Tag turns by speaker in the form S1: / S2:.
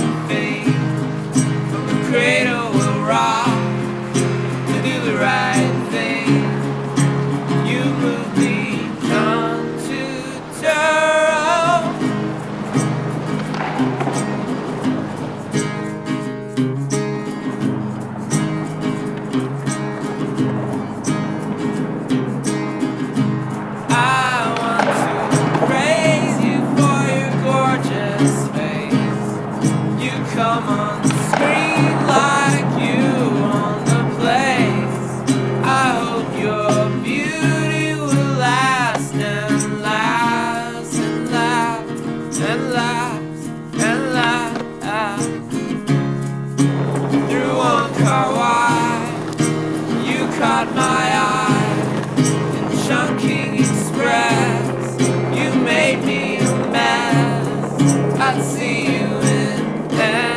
S1: and fame. From the cradle will rock to do the right thing. You moved me on to turn. I want to praise you for your gorgeous face. You come on the screen like you own the place. I hope your beauty will last and last and last and last and last. Through one car wide, you caught my eye. Chunking Express, you made me a mess. I'd see you in